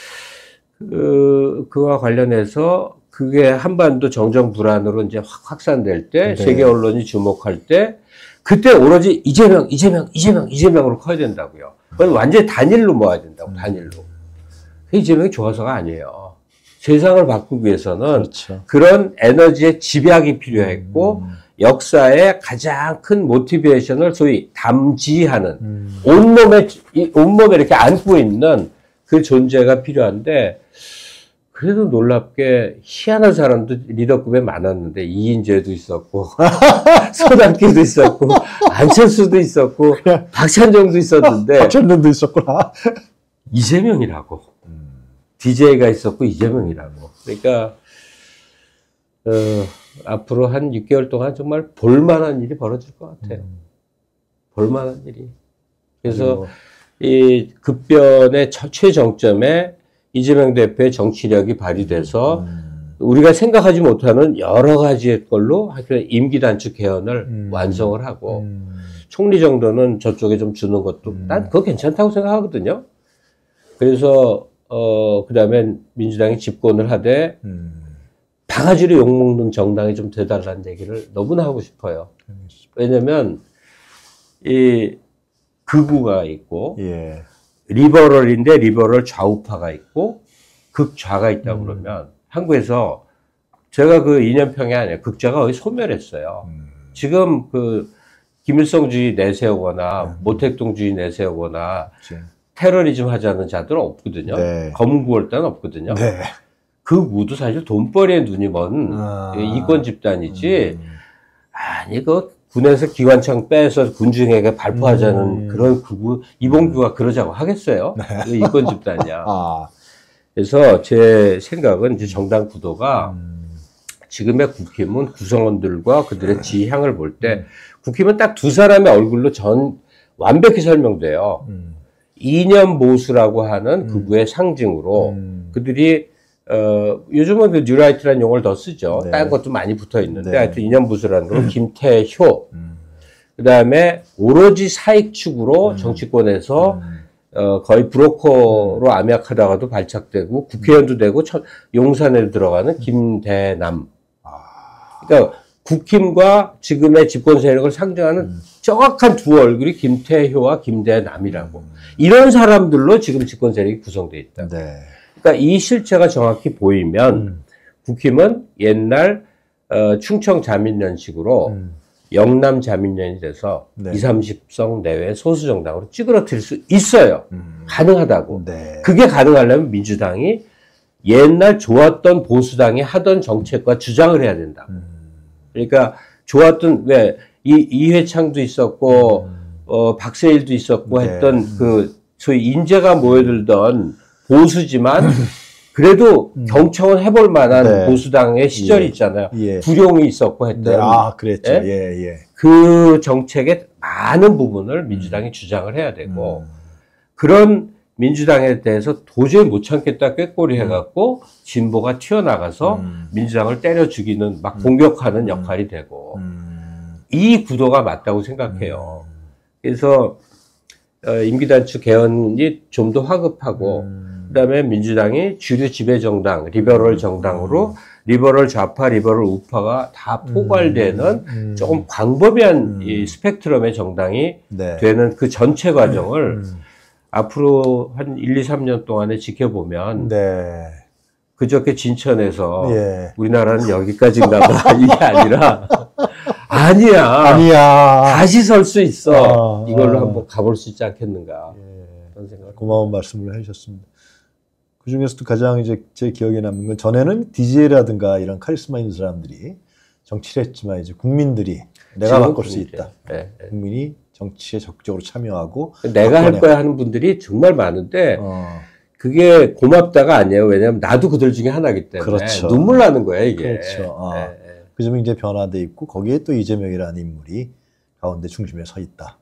그와 관련해서 그게 한반도 정정 불안으로 이제 확산될 때 네. 세계 언론이 주목할 때 그때 오로지 이재명으로 커야 된다고요. 그건 완전히 단일로 모아야 된다고, 단일로. 이재명이 좋아서가 아니에요. 세상을 바꾸기 위해서는 그렇죠. 그런 에너지의 집약이 필요했고, 역사의 가장 큰 모티베이션을 소위 담지하는, 온몸에 이렇게 안고 있는 그 존재가 필요한데, 그래도 놀랍게 희한한 사람도 리더급에 많았는데 이인재도 있었고 손학규도 있었고 안철수도 있었고 박찬정도 있었는데 박찬정도 있었구나. 이재명이라고 DJ가 있었고 이재명이라고. 그러니까 앞으로 한 6개월 동안 정말 볼만한 일이 벌어질 것 같아요. 볼만한 일이. 그래서 이 급변의 최정점에 이재명 대표의 정치력이 발휘돼서 우리가 생각하지 못하는 여러 가지의 걸로 하여튼 임기 단축 개헌을 완성을 하고 총리 정도는 저쪽에 좀 주는 것도 난 그거 괜찮다고 생각하거든요. 그래서 그다음에 민주당이 집권을 하되 바가지로 욕먹는 정당이 좀 돼달라는 얘기를 너무나 하고 싶어요. 왜냐면 이 극우가 있고 예. 리버럴인데 리버럴 좌우파가 있고 극좌가 있다 그러면 한국에서 제가 그 이념평이 아니에요. 극좌가 거의 소멸했어요. 지금 김일성주의 내세우거나 모택동주의 내세우거나 테러리즘 하자는 자들은 없거든요. 네. 검은 9월단 없거든요. 네. 극우도 사실 돈벌이에 눈이 먼 이권 집단이지 아니 군에서 기관총 빼서 군중에게 발표하자는 그런 이봉규가 그러자고 하겠어요? 네. 이권 집단이야. 그래서 제 생각은 이제 정당 구도가 지금의 국힘은 구성원들과 그들의 지향을 볼 때 국힘은 딱 두 사람의 얼굴로 완벽히 설명돼요. 이념 모수라고 하는 극우의 상징으로 그들이 요즘은 그 뉴라이트라는 용어를 더 쓰죠. 네. 다른 것도 많이 붙어 있는데 네. 하여튼 이념 부수라는 거 김태효 그 다음에 오로지 사익 축으로 정치권에서 거의 브로커로 암약하다가도 발착되고 국회의원도 되고 용산에 들어가는 김대남. 그러니까 국힘과 지금의 집권 세력을 상징하는 정확한 두 얼굴이 김태효와 김대남이라고. 이런 사람들로 지금 집권 세력이 구성되어 있다. 네. 그러니까 이 실체가 정확히 보이면 국힘은 옛날 충청 자민련식으로 영남 자민련이 돼서 네. 20, 30석 내외 소수 정당으로 찌그러뜨릴 수 있어요. 가능하다고. 네. 그게 가능하려면 민주당이 옛날 좋았던 보수당이 하던 정책과 주장을 해야 된다. 그러니까 좋았던 왜 이회창도 있었고 박세일도 있었고 네. 했던 그 소위 인재가 모여들던 보수지만 그래도 경청은 해볼 만한 네. 보수당의 시절이 예. 있잖아요. 예. 부룡이 있었고 했던 네. 아, 그랬죠. 예? 예, 예. 그 정책의 많은 부분을 민주당이 주장을 해야 되고 그런 민주당에 대해서 도저히 못 참겠다 꾀꼬리 해갖고 진보가 튀어나가서 민주당을 때려 죽이는 막 공격하는 역할이 되고 이 구도가 맞다고 생각해요. 그래서 임기단축 개헌이 좀 더 화급하고 그다음에 민주당이 주류 지배 정당, 리버럴 정당으로 리버럴 좌파, 리버럴 우파가 다 포괄되는 조금 광범위한 이 스펙트럼의 정당이 네. 되는 그 전체 과정을 앞으로 한 1, 2, 3년 동안에 지켜보면 네. 그저께 진천에서 예. 우리나라는 여기까지인가 봐 이게 아니라 아니야. 아니야. 다시 설 수 있어. 아, 이걸로 아. 한번 가볼 수 있지 않겠는가. 예. 그런 생각. 고마운 말씀을 해주셨습니다. 그 중에서도 가장 이제 제 기억에 남는 건 전에는 DJ라든가 이런 카리스마 있는 사람들이 정치를 했지만 이제 국민들이 내가 바꿀 수 있다. 네, 네. 국민이 정치에 적극적으로 참여하고 내가 할 거야 하는 분들이 정말 많은데 그게 고맙다가 아니에요. 왜냐하면 나도 그들 중에 하나이기 때문에 그렇죠. 눈물 나는 거야 이게. 그렇죠. 네, 네. 그 점이 이제 변화돼 있고 거기에 또 이재명이라는 인물이 가운데 중심에 서 있다.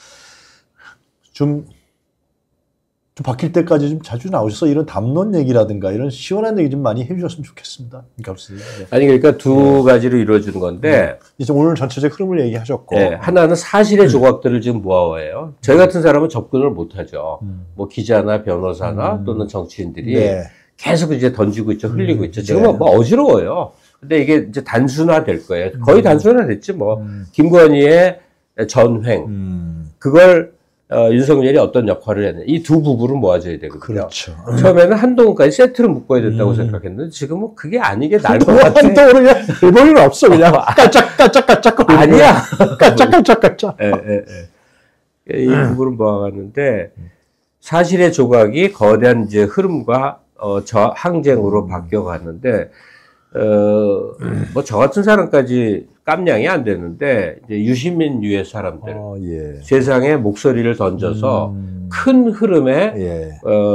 좀 바뀔 때까지 좀 자주 나오셔서 이런 담론 얘기라든가 이런 시원한 얘기 좀 많이 해주셨으면 좋겠습니다. 네. 아니 그러니까 두 가지로 이루어지는 건데 이제 오늘 전체적 흐름을 얘기하셨고 네, 하나는 사실의 조각들을 지금 모아와요. 저희 같은 사람은 접근을 못하죠. 뭐 기자나 변호사나 또는 정치인들이 네. 계속 이제 던지고 있죠, 흘리고 있죠. 지금 네. 뭐 어지러워요. 근데 이게 이제 단순화 될 거예요. 거의 단순화 됐지 뭐. 김건희의 전횡 그걸 윤석열이 어떤 역할을 했냐. 이 두 부분을 모아줘야 되거든요. 그렇죠. 처음에는 한동훈까지 세트를 묶어야 된다고 생각했는데 지금은 그게 아니게 나을 것 같아. 한동훈은 그냥 일본인 없어. 그냥 깔짝깔짝깔짝. 아니야. 깔짝깔짝깔짝. 이 부분을 모아가는데 사실의 조각이 거대한 이제 흐름과 저 항쟁으로 바뀌어갔는데 뭐 저 같은 사람까지 깜냥이 안 되는데 이제 유시민 유의 사람들 예. 세상에 목소리를 던져서 큰 흐름에 예.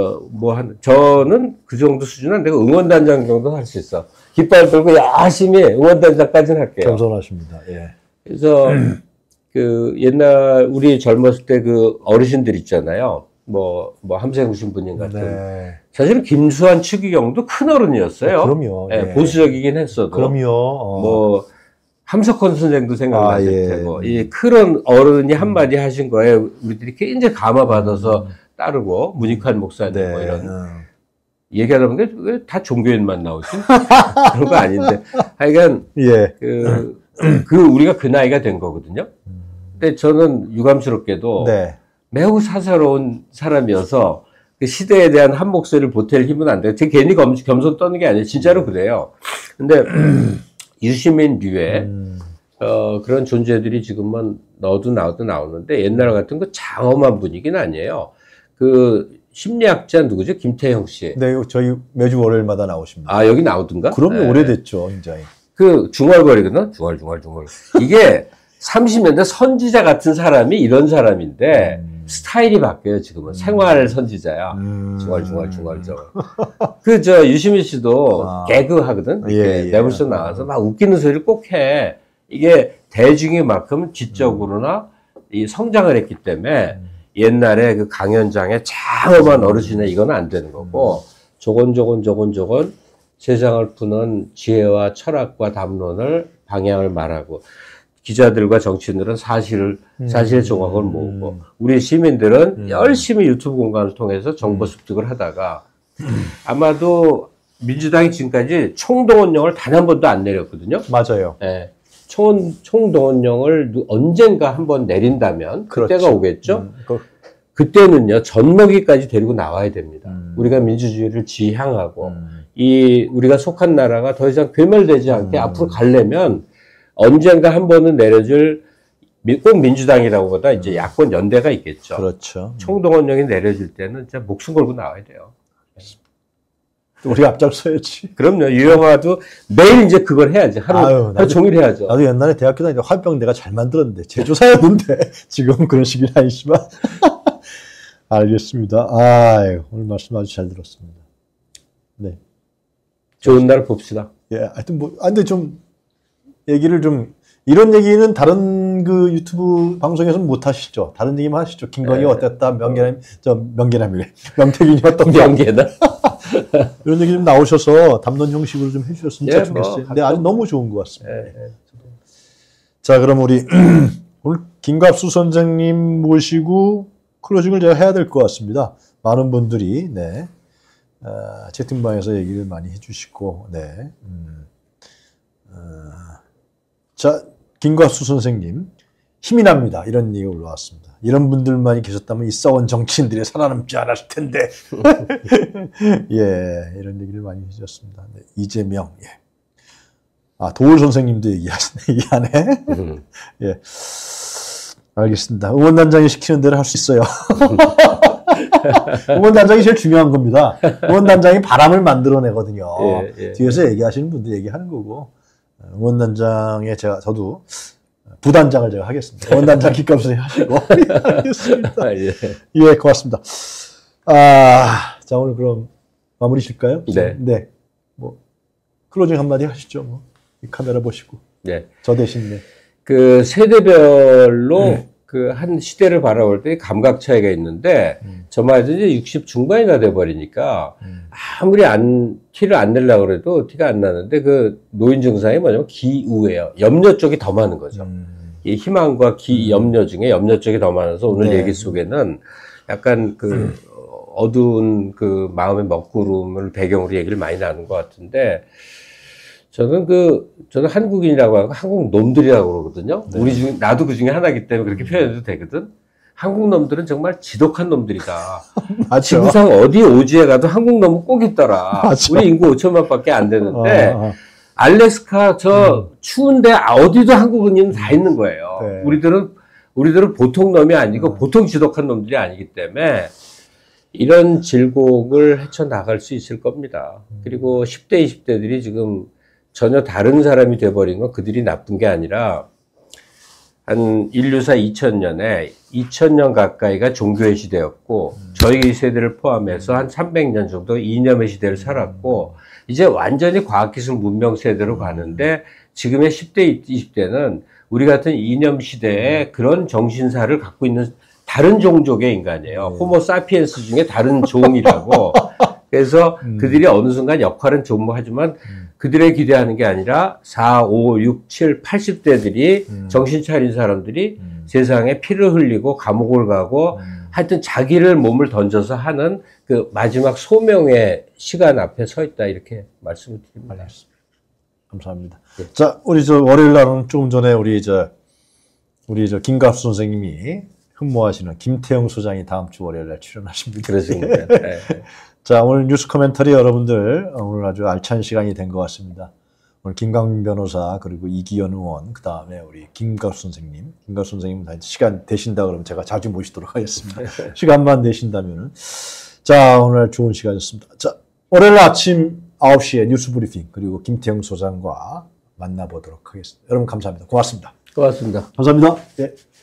저는 그 정도 수준은 안 되고 응원단장 정도 할 수 있어. 깃발 들고 열심히 응원단장까지는 할게요. 겸손하십니다. 예. 그래서 그 옛날 우리 젊었을 때 그 어르신들 있잖아요. 뭐 함세구 신부님 같은. 네. 사실은 김수환, 추기경도 큰 어른이었어요. 그럼요. 예, 예. 보수적이긴 했어도. 그럼요. 뭐 함석헌 선생도 생각나실 예. 테고 이 큰 어른이 한마디 하신 거에 우리들이 굉장히 감화받아서 따르고 문익환 목사님 네. 뭐 이런 얘기하다 보니까 왜 다 종교인만 나오지? 그런 거 아닌데 하여간 예. 우리가 그 나이가 된 거거든요. 근데 저는 유감스럽게도 네. 매우 사사로운 사람이어서 그 시대에 대한 한 목소리를 보탤 힘은 안 돼요. 제가 괜히 겸손 떠는 게 아니에요. 진짜로 그래요. 근데 유시민 류의 그런 존재들이 지금은 너도 나도 나오는데 옛날 같은 그 장엄한 분위기는 아니에요. 그 심리학자 누구죠? 김태형 씨. 네, 저희 매주 월요일마다 나오십니다. 아, 여기 나오던가? 그럼요, 네. 오래됐죠, 굉장히. 그 중얼거리거든? 중얼. 이게 30년대 선지자 같은 사람이 이런 사람인데 스타일이 바뀌어요, 지금은. 생활 선지자야. 중얼. 유시민 씨도 개그 하거든? 이렇게 매불쇼 나와서 막 웃기는 소리를 꼭 해. 이게 대중의 만큼 지적으로나 이 성장을 했기 때문에 옛날에 그 강연장에 장엄한 어르신의 이건 안 되는 거고, 조곤조곤 세상을 푸는 지혜와 철학과 담론을 방향을 말하고, 기자들과 정치인들은 사실의 조각을 모으고, 우리 시민들은 열심히 유튜브 공간을 통해서 정보 습득을 하다가, 아마도 민주당이 지금까지 총동원령을 단 한 번도 안 내렸거든요. 맞아요. 네. 총동원령을 언젠가 한번 내린다면 그때가 그렇죠. 오겠죠. 그때는요 젖먹이까지 데리고 나와야 됩니다. 우리가 민주주의를 지향하고 우리가 속한 나라가 더 이상 괴멸되지 않게 앞으로 가려면 언젠가 한 번은 내려줄 꼭 민주당이라고보다 이제 야권 연대가 있겠죠. 그렇죠. 총동원령이 내려질 때는 진짜 목숨 걸고 나와야 돼요. 우리가 앞장서야지. 그럼요. 유영아도 매일 이제 그걸 해야지. 하루 종일 해야죠. 나도 옛날에 대학교 다닐 때 화병 내가 잘 만들었는데 제조사였는데 지금 그런 식이 아니지만 알겠습니다. 오늘 말씀 아주 잘 들었습니다. 네. 좋은 날 봅시다. 예, 하여튼 근데 좀 얘기를 좀 이런 얘기는 다른 그 유튜브 방송에서는 못 하시죠. 다른 얘기만 하시죠. 김건희 어땠다, 명태균이 어떤 명계나 이런 얘기 좀 나오셔서 담론 형식으로 좀 해주셨으면 좋겠어요. 근데 아주 너무 좋은 것 같습니다. 자, 그럼 우리 오늘 김갑수 선생님 모시고 클로징을 제가 해야 될 것 같습니다. 많은 분들이 채팅방에서 얘기를 많이 해주시고 자, 김갑수 선생님 힘이 납니다. 이런 얘기가 올라왔습니다. 이런 분들만이 계셨다면 이 썩은 정치인들이 살아남지 않았을 텐데 예, 이런 얘기를 많이 해주셨습니다. 이재명 도울 선생님도 얘기하네. 예, 알겠습니다. 응원단장이 시키는 대로 할 수 있어요. 응원단장이 제일 중요한 겁니다. 응원단장이 바람을 만들어내거든요. 뒤에서 얘기하시는 분들 얘기하는 거고 응원단장에 저도 부단장을 제가 하겠습니다. 응원단장 김갑수 하시고 알겠습니다. 예, 고맙습니다. 자, 오늘 그럼 마무리 칠까요? 네. 클로징 한마디 하시죠. 이 카메라 보시고. 저 대신 그 세대별로 그 한 시대를 바라볼 때 감각 차이가 있는데 저만 해도 이제 60 중반이나 돼버리니까 아무리 티를 안 내려고 그래도 티가 안 나는데 그 노인 증상이 뭐냐면 기우예요. 염려 쪽이 더 많은 거죠. 이 희망과 염려 중에 염려 쪽이 더 많아서 오늘 얘기 속에는 약간 그 어두운 그 마음의 먹구름을 배경으로 얘기를 많이 나눈 것 같은데 저는 한국인이라고 하고 한국 놈들이라고 그러거든요. 우리 중에, 나도 그 중에 하나이기 때문에 그렇게 표현해도 되거든. 한국 놈들은 정말 지독한 놈들이다. 지구상 어디 오지에 가도 한국 놈은 꼭 있더라. 우리 인구 5천만 밖에 안 되는데, 알래스카 추운데 어디도 한국인은 다 있는 거예요. 우리들은 보통 놈이 아니고 보통 지독한 놈들이 아니기 때문에 이런 질곡을 헤쳐나갈 수 있을 겁니다. 그리고 10대, 20대들이 지금 전혀 다른 사람이 돼버린 건 그들이 나쁜 게 아니라 한 인류사 2000년에 2000년 가까이가 종교의 시대였고 저희 세대를 포함해서 한 300년 정도 이념의 시대를 살았고 이제 완전히 과학기술 문명 세대로 가는데 지금의 10대, 20대는 우리 같은 이념 시대에 그런 정신사를 갖고 있는 다른 종족의 인간이에요. 호모 사피엔스 중에 다른 종이라고. 그래서 그들이 어느 순간 역할은 존무하지만 그들의 기대하는 게 아니라 4, 5, 6, 7, 80대들이 정신 차린 사람들이 세상에 피를 흘리고 감옥을 가고 하여튼 자기를 몸을 던져서 하는 그 마지막 소명의 시간 앞에 서 있다 이렇게 말씀을 드립니다. 감사합니다. 자, 우리 월요일 날은 조금 전에 우리 김갑수 선생님이 흠모하시는 김태형 소장이 다음 주 월요일 날 출연하십니다. 그렇습니다. 자, 오늘 뉴스 코멘터리 여러분들 오늘 아주 알찬 시간이 된 것 같습니다. 오늘 김광민 변호사 그리고 이기현 의원 그 다음에 우리 김갑수 선생님 시간 되신다 그러면 제가 자주 모시도록 하겠습니다. 시간만 되신다면은 자, 오늘 좋은 시간이었습니다. 자, 월요일 아침 9시에 뉴스 브리핑 그리고 김태형 소장과 만나보도록 하겠습니다. 여러분 감사합니다. 고맙습니다. 고맙습니다. 감사합니다. 네.